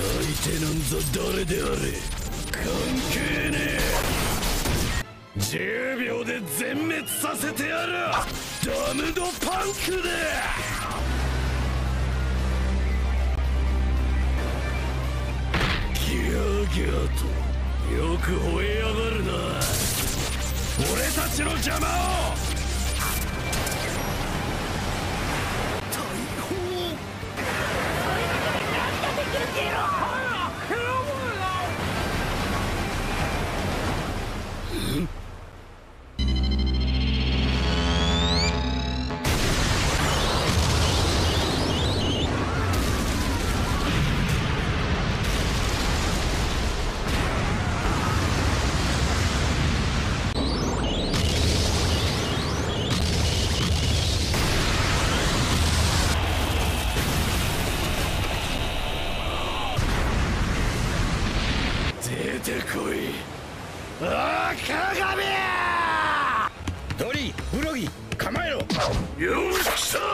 相手なんざ誰であれ関係ねえ。10秒で全滅させてやる。ダムドパンクだ。ギャーギャーとよく吠えやがるな。俺たちの邪魔を。大砲。それだけで何ができるっていうの。出てこい。ああ、鏡。 ドリー、ブロギー、構えろ。 よし、来た。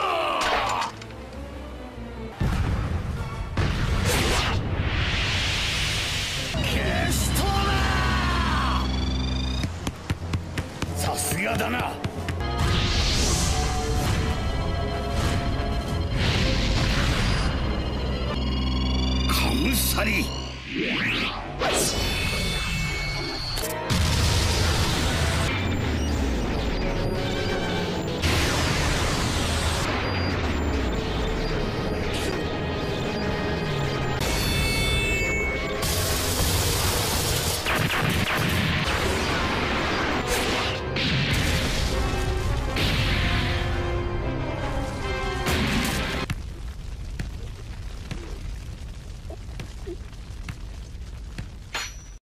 消しとな。さすがだな。カムサリ。